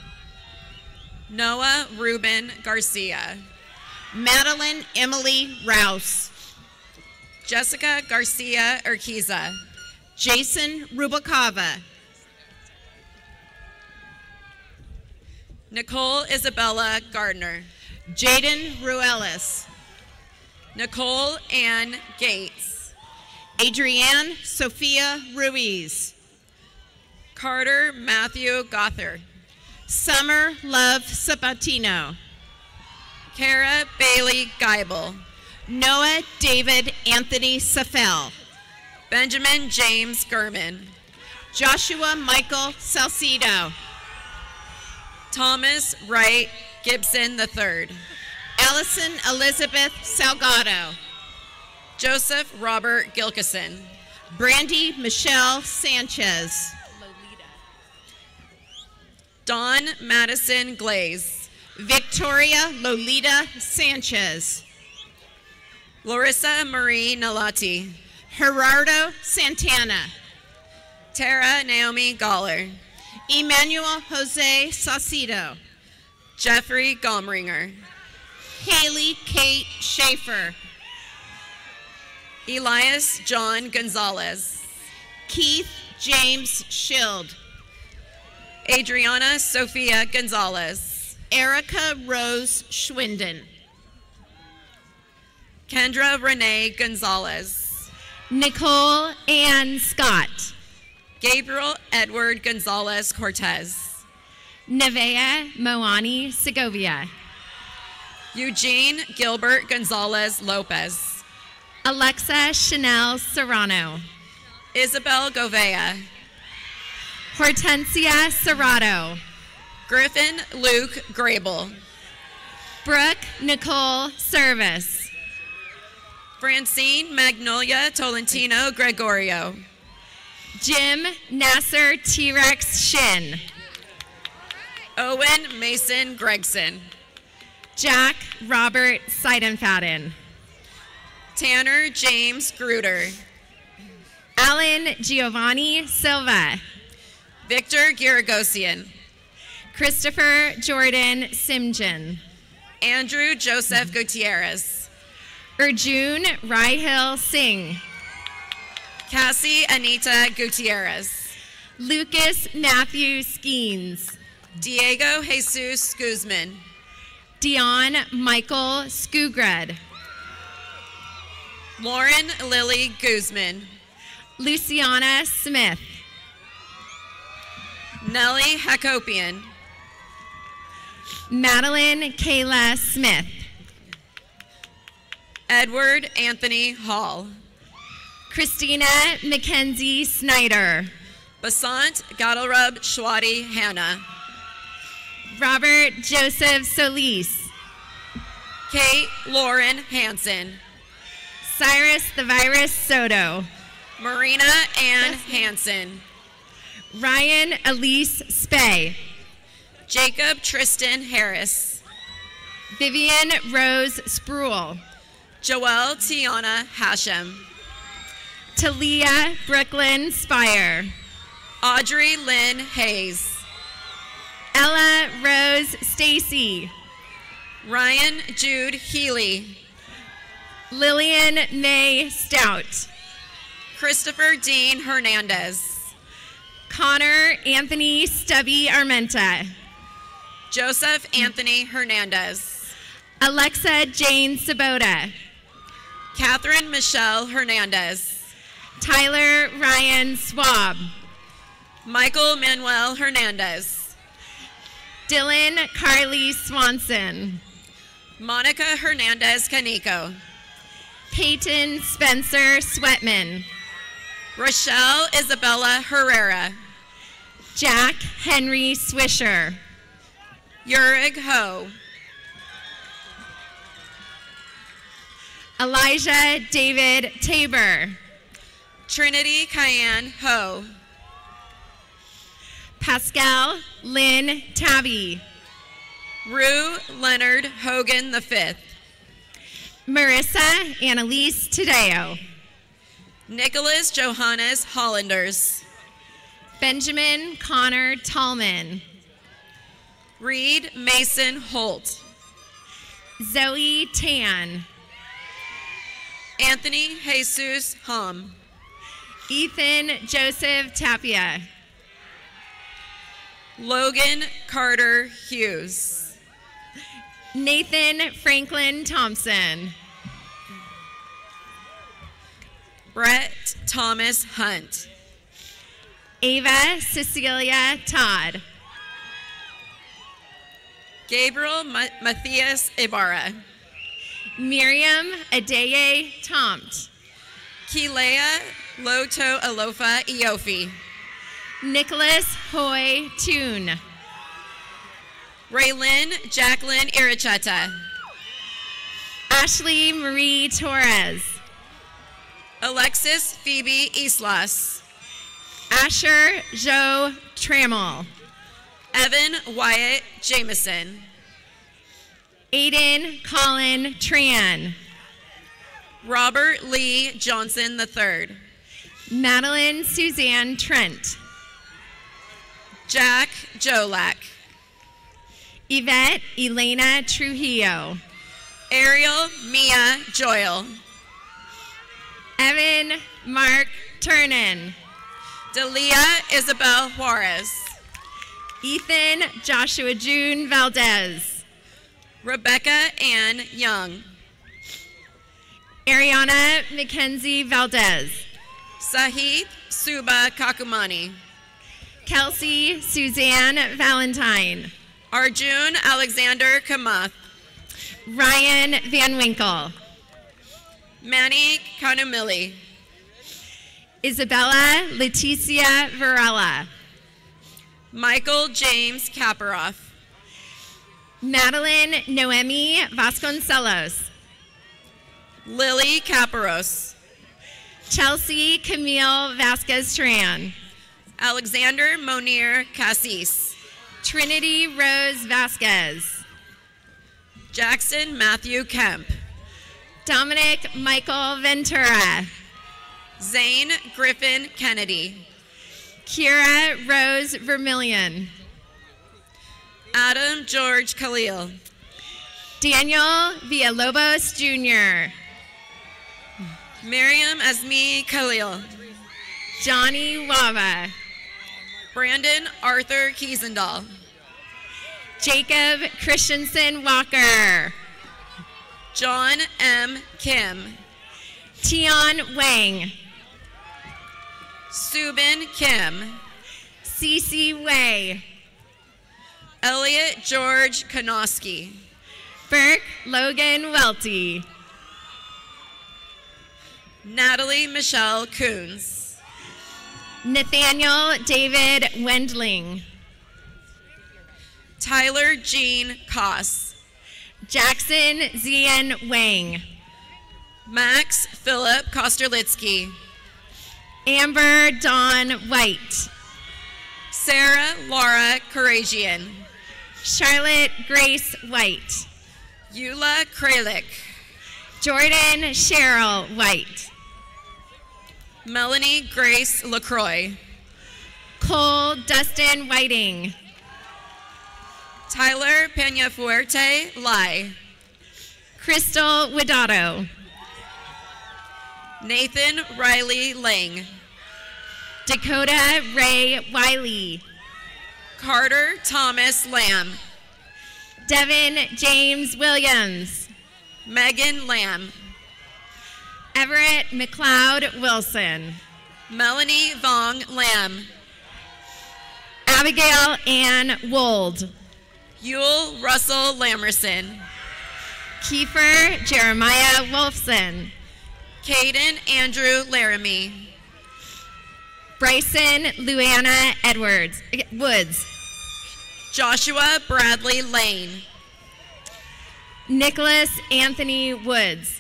Noah Ruben Garcia. Madeline Emily Rouse. Jessica Garcia Urquiza. Jason Rubacava. Nicole Isabella Gardner. Jaden Ruelas. Nicole Ann Gates. Adrienne Sophia Ruiz. Carter Matthew Gother. Summer Love Sabatino. Kara Bailey Geibel. Noah David Anthony Safel. Benjamin James Gurman. Joshua Michael Salcido. Thomas Wright Gibson III. Allison Elizabeth Salgado. Joseph Robert Gilkison. Brandy Michelle Sanchez. Dawn Madison Glaze. Victoria Lolita Sanchez. Larissa Marie Nalati. Gerardo Santana. Tara Naomi Galler. Emmanuel Jose Saucedo. Jeffrey Gomringer. Haley Kate Schaefer. Elias John Gonzalez. Keith James Schild. Adriana Sophia Gonzalez. Erica Rose Schwinden. Kendra Renee Gonzalez. Nicole Ann Scott. Gabriel Edward Gonzalez Cortez. Nevea Moani Segovia. Eugene Gilbert Gonzalez Lopez. Alexa Chanel Serrano. Isabel Govea. Hortensia Serrato. Griffin Luke Grable. Brooke Nicole Service. Francine Magnolia Tolentino Gregorio. Jim Nasser T-Rex Shin. Owen Mason Gregson. Jack Robert Seidenfaden. Tanner James Gruder. Alan Giovanni Silva. Victor Giragosian. Christopher Jordan Simjan. Andrew Joseph Gutierrez. Arjun Raihil Singh. Cassie Anita Gutierrez. Lucas Matthew Skeens. Diego Jesus Guzman. Dion Michael Skugred. Lauren Lily Guzman. Luciana Smith. Nellie Hakopian. Madeline Kayla Smith. Edward Anthony Hall. Christina Mackenzie Snyder. Basant Gadelrub Schwati Hannah. Robert Joseph Solis. Kate Lauren Hansen. Cyrus the Virus Soto. Marina Ann Hansen. Ryan Elise Spey. Jacob Tristan Harris. Vivian Rose Spruill. Joelle Tiana Hashem. Talia Brooklyn Spire. Audrey Lynn Hayes. Ella Rose Stacy. Ryan Jude Healy. Lillian May Stout. Christopher Dean Hernandez. Connor Anthony Stubby Armenta. Joseph Anthony Hernandez. Alexa Jane Sabota. Catherine Michelle Hernandez. Tyler Ryan Swab. Michael Manuel Hernandez. Dylan Carly Swanson. Monica Hernandez Canico. Peyton Spencer Sweatman. Rochelle Isabella Herrera. Jack Henry Swisher. Yurig Ho. Elijah David Tabor. Trinity Cayenne Ho. Pascal Lynn Tabby. Rue Leonard Hogan V. Marissa Annalise Tadeo. Nicholas Johannes Hollanders. Benjamin Connor Tallman. Reed Mason Holt. Zoe Tan. Anthony Jesus Hum. Ethan Joseph Tapia. Logan Carter Hughes. Nathan Franklin Thompson. Brett Thomas Hunt. Ava Cecilia Todd. Gabriel Matthias Ibarra. Miriam Adeye Tomt. Kilea Loto Alofa Iofi. Nicholas Hoy Toon. Raylyn Jacqueline Iricheta. Ashley Marie Torres. Alexis Phoebe Islas. Asher Joe Trammell. Evan Wyatt Jameson. Aiden Colin Tran. Robert Lee Johnson III. Madeline Suzanne Trent. Jack Jolak. Yvette Elena Trujillo. Ariel Mia Joyle. Evan Mark Turnen. Delia Isabel Juarez. Ethan Joshua June Valdez. Rebecca Ann Young. Ariana Mackenzie Valdez. Sahith Suba Kakumani. Kelsey Suzanne Valentine. Arjun Alexander Kamath. Ryan Van Winkle. Manny Kanumili. Isabella Leticia Varela. Michael James Kaparoff. Madeline Noemi Vasconcelos. Lily Caparos. Chelsea Camille Vasquez Tran. Alexander Monir Cassis. Trinity Rose Vasquez. Jackson Matthew Kemp. Dominic Michael Ventura. Zane Griffin Kennedy. Kira Rose Vermillion. Adam George Khalil. Daniel Villalobos Jr. Miriam Asmi Khalil. Johnny Wava. Brandon Arthur Kiesendahl. Jacob Christensen Walker. John M. Kim. Tion Wang. Subin Kim. Cece Wei. Elliot George Konoski. Burke Logan Welty. Natalie Michelle Coons. Nathaniel David Wendling. Tyler Jean Koss. Jackson Zian Wang. Max Philip Kosterlitsky. Amber Dawn White. Sarah Laura Karajian. Charlotte Grace White. Eula Kralik. Jordan Cheryl White. Melanie Grace LaCroix. Cole Dustin Whiting. Tyler Peñafuerte Lai. Crystal Widato. Nathan Riley Lang. Dakota Ray Wiley. Carter Thomas Lamb. Devin James Williams. Megan Lamb. Everett McLeod Wilson. Melanie Vong Lamb. Abigail Ann Wold. Yule Russell Lamerson. Kiefer Jeremiah Wolfson. Caden Andrew Laramie. Bryson Luana Woods. Joshua Bradley Lane. Nicholas Anthony Woods.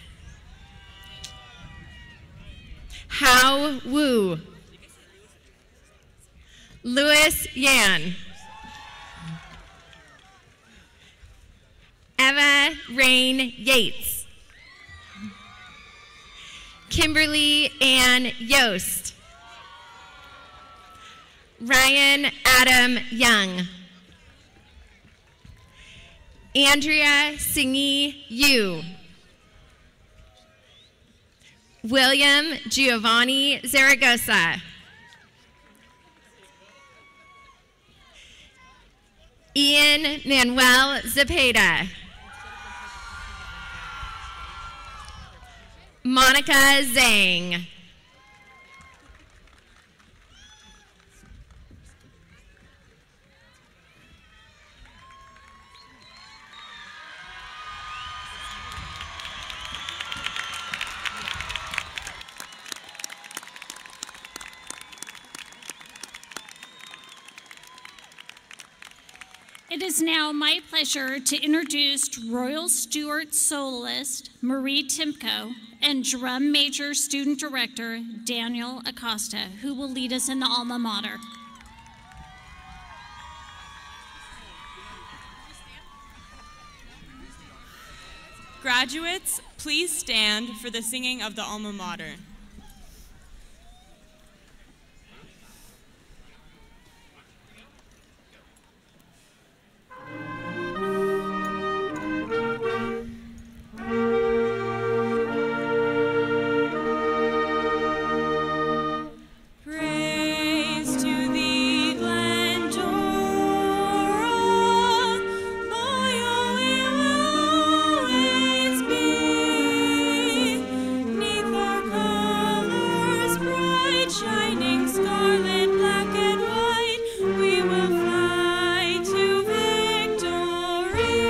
Hao Wu. Louis Yan. Eva Rain Yates. Kimberly Ann Yost. Ryan Adam Young. Andrea Singi Yu. William Giovanni Zaragoza. Ian Manuel Zepeda. Monica Zhang. It is now my pleasure to introduce Royal Stewart soloist Marie Timko and drum major student director Daniel Acosta, who will lead us in the alma mater. Graduates, please stand for the singing of the alma mater. Praise to thee, Glendora, loyal we will always be. 'Neath our colors bright, shining scarlet, black and white, we will fly to victory.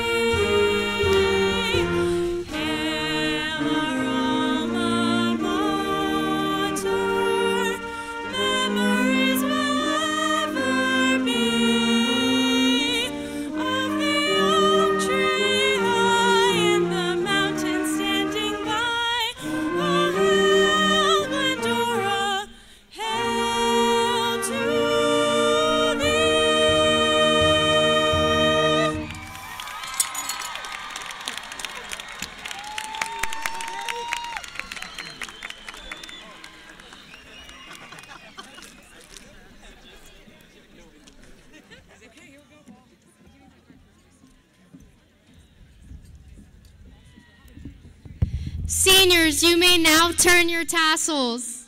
Hail our alma mater, memories will ever be of the oak tree high in the mountain standing by. Oh, hail Glendora, hail to thee. Seniors, you may now turn your tassels.